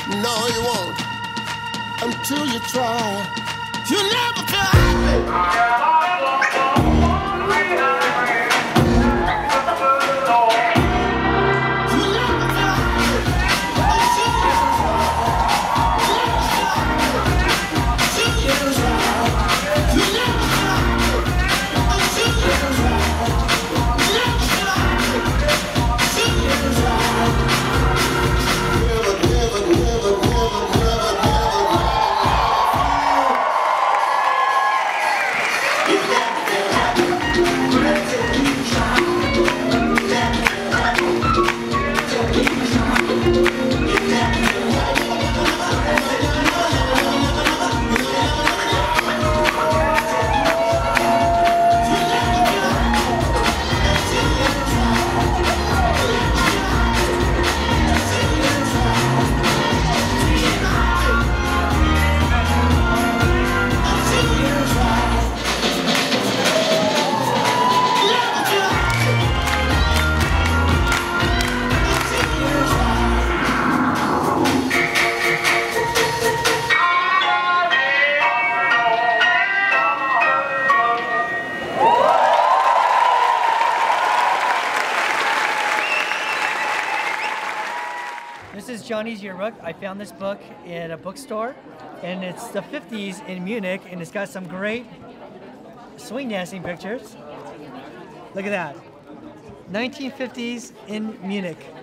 No, you won't until you try. You never feel happy. This is Johnny's Yearbook. I found this book in a bookstore, and it's the 50s in Munich, and it's got some great swing dancing pictures. Look at that. 1950s in Munich.